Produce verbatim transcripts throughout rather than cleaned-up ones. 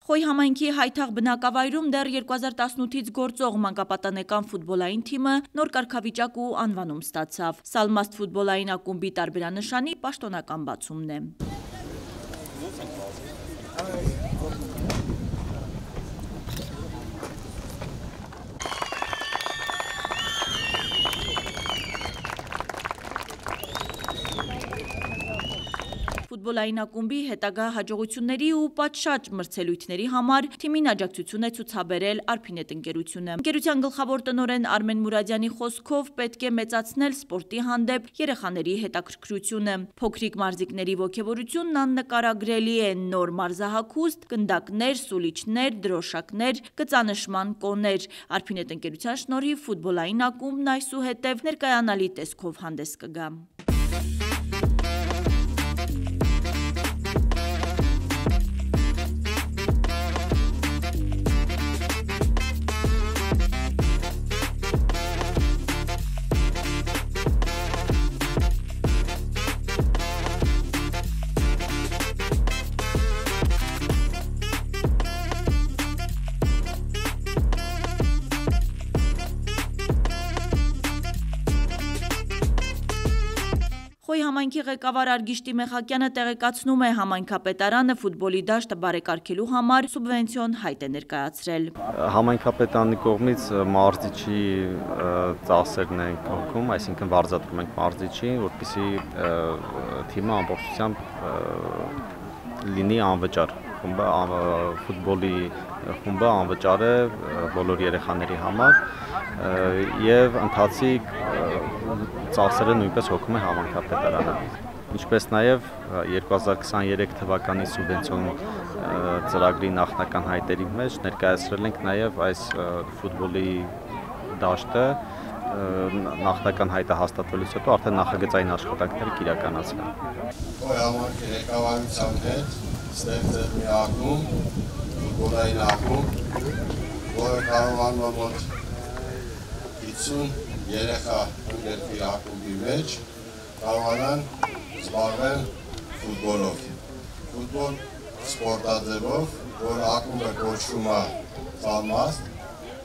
Խոյ համայնքի հայթաղ բնակավայրում դեռ երկու հազար տասնութից գործող մանկապատանեկան ֆուտբոլային թիմը նոր կարգավիճակ ու անվանում ստացավ։ Սալմաստ ֆուտբոլային ակումբի տարբերանշանի պաշտոնական բացումն է։ Ֆուտբոլային ակումբի հետագա հաջողությունների ու պատշաճ մրցելույթների համար թիմին աջակցություն է ցուցաբերել Արփինետ ընկերությունը։ Ընկերության գլխավոր տնօրեն Արմեն Մուրադյանի խոսքով պետք է մեծացնել սպորտի հանդեպ երեխաների հետաքրքրությունը։ Փոքրիկ մարզիկների ոգևորությունն աննկարագրելի է՝ նոր մարզահագուստ, գնդակներ, սուլիչներ, դրոշակներ, գծանշման կոներ։ Արփինետ ընկերության շնորհիվ ֆուտբոլային ակումբն այսուհետև ներկայանալի տեսքով հանդես կգա։ Խոյ համայնքի ղեկավար Արգիշտի Մեխակյանը տեղեկացնում է, համայնքապետարանը ֆուտբոլի դաշտը բարեկարգելու համար սուբվենցիոն հայտ է ներկայացրել։ Համայնքապետարանի կողմից մարզիչի ծախսերն են կողքում, այսինքն վարձատրում ենք մարզիչին, որպեսզի թիմը ամբողջությամբ լինի անվճար։ Խումբը ֆուտբոլի խումբը անվճար է բոլոր երեխաների համար եւ ընթացիկ ծախսերը նույնպես հոգում է համայնքապետարանը։ Ինչպես նաեւ երկու հազար քսաներեք թվականի սուբվենցիոն ծրագրի նախնական հայտերի մեջ ներկայացրել ենք նաեւ այս ֆուտբոլի դաշտը նախնական հայտը հաստատվելուց հետո արդեն նախագծային աշխատանքները կիրականացվեն։ Խոյ համայնքի ղեկավարության հետ ստեղծել մի ակումբ, ֆուտբոլային ակումբ, որը կարողանում է մոտ հիսուն երեխա ընդգրկի ակումբի մեջ կարողանան զբաղվել ֆուտբոլով։ Ֆուտբոլ սպորտաձևով, որ ակումբը կոչվում է Սալմաստ,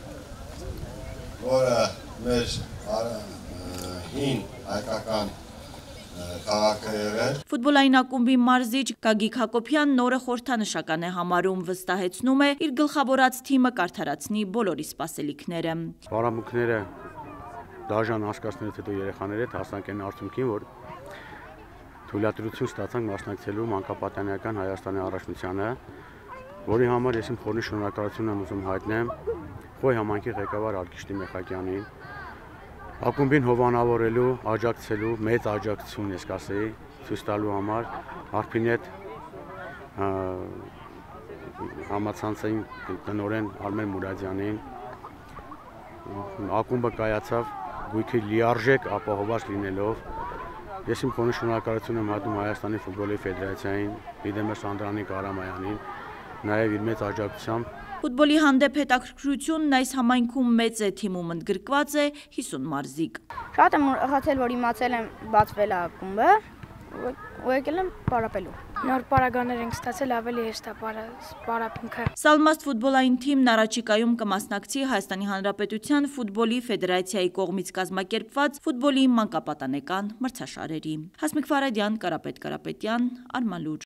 որը մեր հին հայկական քաղաքը եղել։ Ֆուտբոլային ակումբի մարզիչ Գագիկ Հակոբյանն նորը խորհրդանշական է համարում, վստահեցնում է իր գլխավորած թիմը կարդարացնի բոլորի սպասելիքները։ Բարամուքները դաժան անցկացնելուց հետո երեխաների հետ հասանք այն արդյունքին, որ թույլատրություն ստացանք մասնակցելու մանկապատանեկան Հայաստանի առաջնությանը, որի համար ես իմ խորին շնորհակալություն եմ ուզում հայտնել Խոյ համայնքի ղեկավար Արգիշտի Մեխակյանին, ակումբին հովանավորելու, աջակցելու, մեծ աջակցություն ես կասեի, ցույց տալու համար Արփինետ համացանցային տնօրեն Արմեն Մուրադյանին, ակումբը կայացավ գույքի լիարժեք ապահովված լինելով, ես իմ խորին շնորհակալություն եմ հայտնում Հայաստանի ֆուտբոլի ֆեդերացիային, Իդեմեր Սանդրանիկ Արամյանին, նաև իր մեծ աջակցությամբ։ Ֆուտբոլի հանդեպ հետաքրքրությունն այս համայնքում մեծ է, թիմում ընդգրկված է հիսուն մարզիկ։ Շատ եմ ուրախացել, որ իմացել եմ բացվել է ակումբը ու եկել եմ պարապելու։ Նոր պարագաներ ենք ստացել, ավելի հեշտ է պարապինքը։ Սալմաստ ֆուտբոլային թիմն առաջիկայում կմասնակցի Հայաստանի Հանրապետության ֆուտբոլի ֆեդերացիայի կողմից կազմակերպված ֆուտբոլի մանկապատանեկան մրցաշարերի։ Հասմիկ Ֆարադյան, Կարապետ Կարապետյան, Արմալուր։